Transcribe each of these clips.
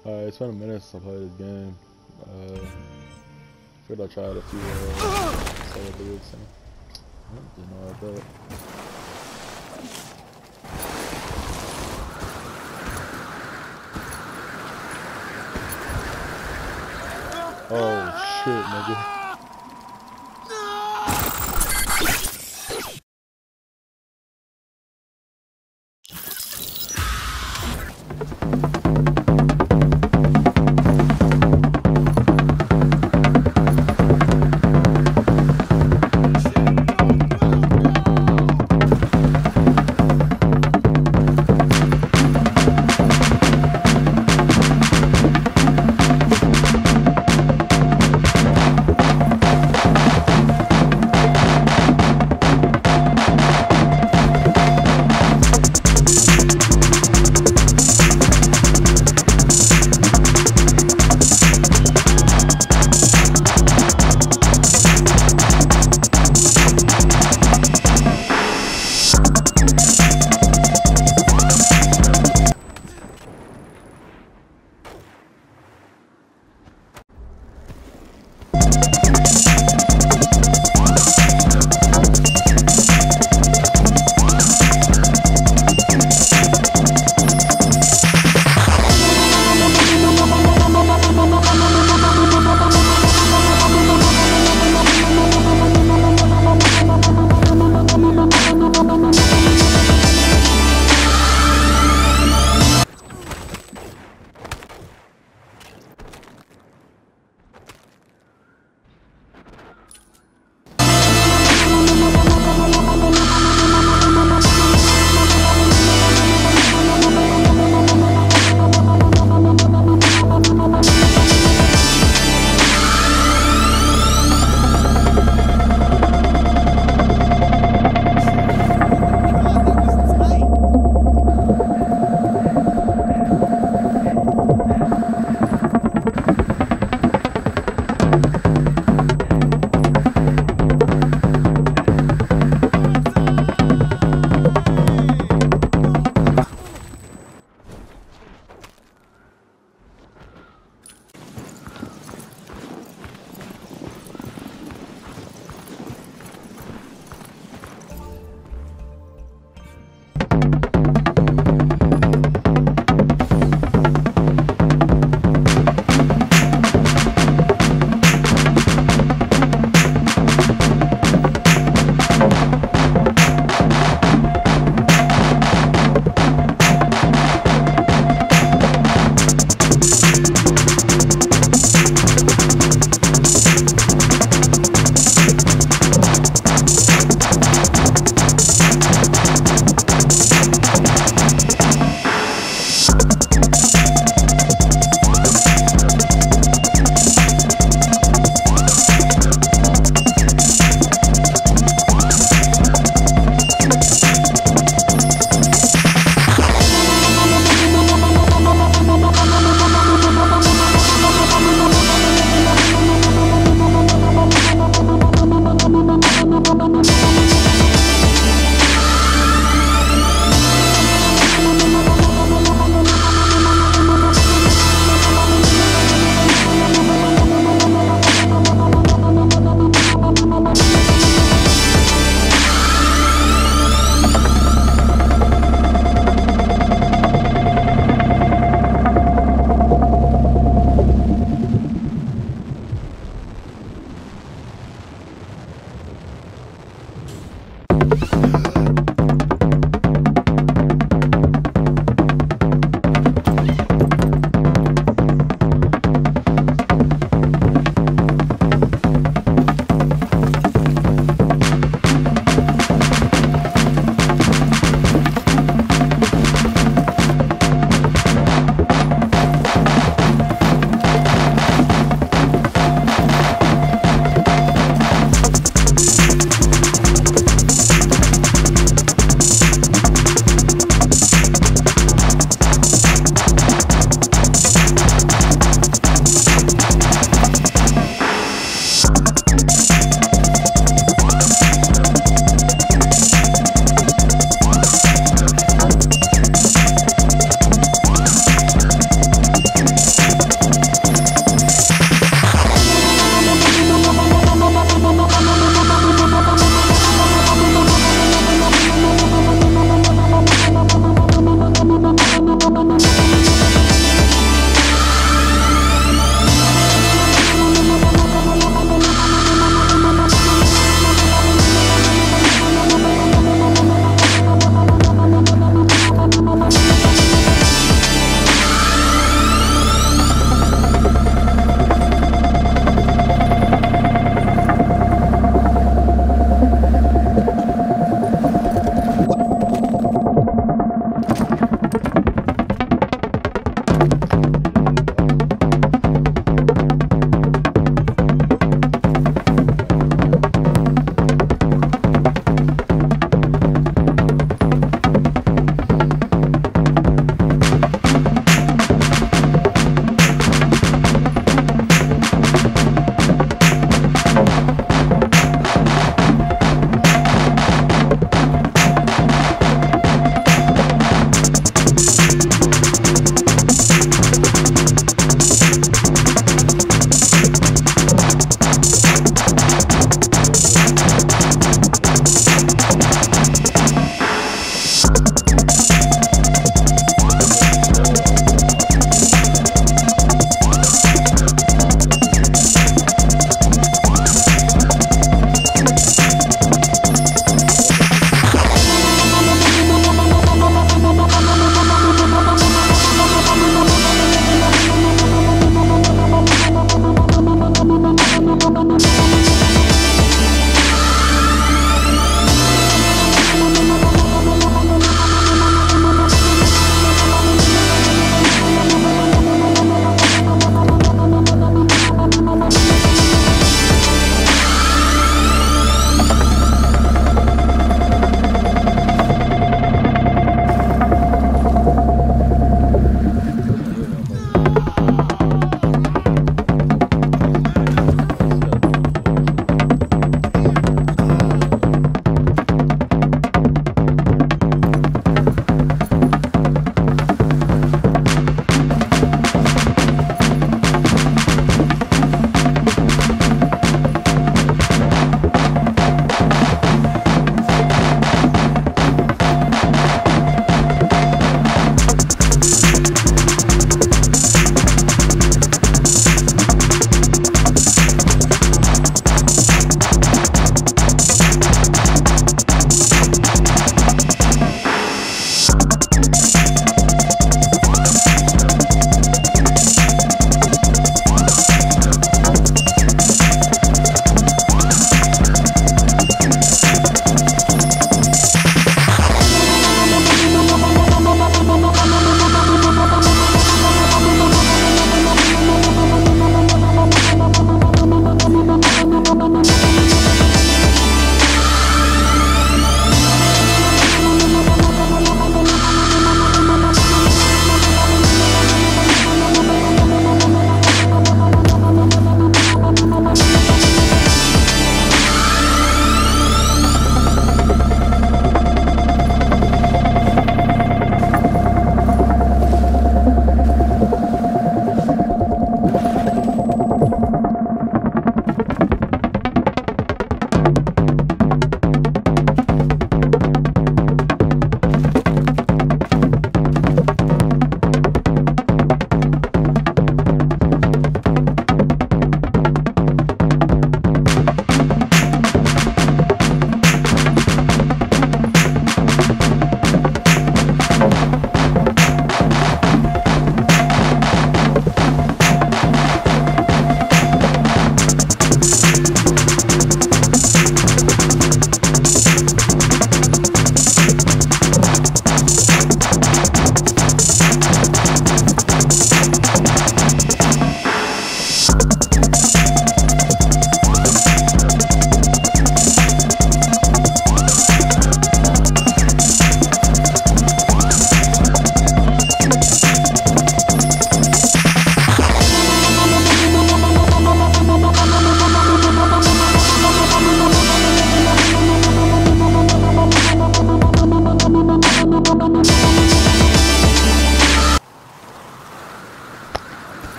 It's been a minute since I played this game. Figured I'd try it a few solo dudes. So. Didn't know about that. Oh shit, nigga.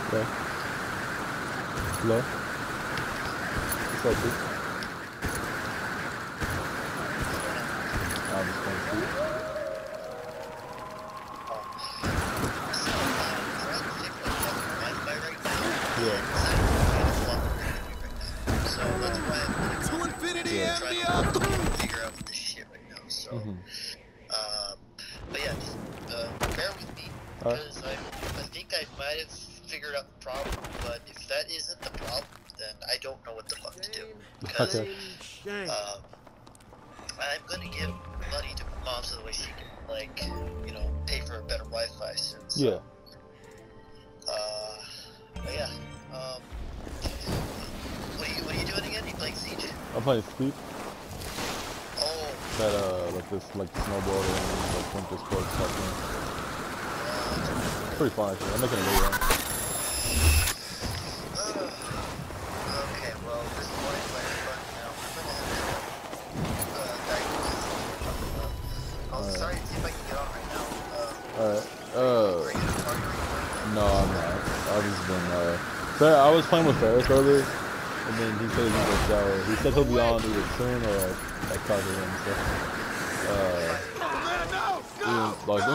Okay. Hello? What's up, dude? I'm just going to sleep. Yeah. So that's why I'm To infinity and trying to beyond. figure out this shit right now. So, but yeah, just bear with me because I think I might have figured out the problem. But if that isn't the problem, then I don't know what the fuck to do. Because I'm gonna give money to my mom so that way she can, like, you know, pay for a better Wi-Fi soon. So, Yeah. but yeah, what are you doing again? You playing Siege? I'm playing Sleep. Oh. That like snowboard and like winter sports stuff. It's pretty fun actually. I'm making a video. Okay, well, this morning when I'm running now, I'm gonna have to I'll try and see if I can get on right now. No, I'm not. I've just been I was playing with Ferris earlier, and then he said he was shower. He said he'll be on either soon or like talking to him. So like.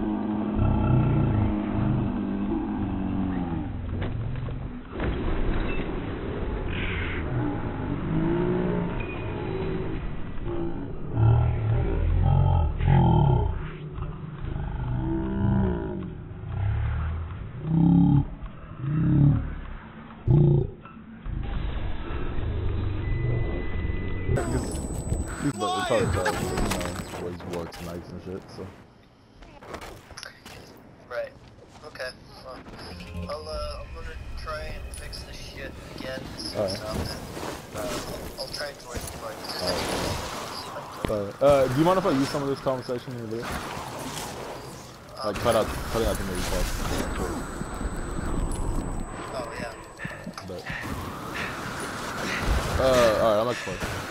It's hard to tell, you know, what his works nights and shit, so. Right. Okay. Well, I'm gonna try and fix this shit again. I'll try and join the party. Do you mind if I use some of this conversation in the video? Like cutting out the movie part. Oh yeah. But alright, I'm explaining.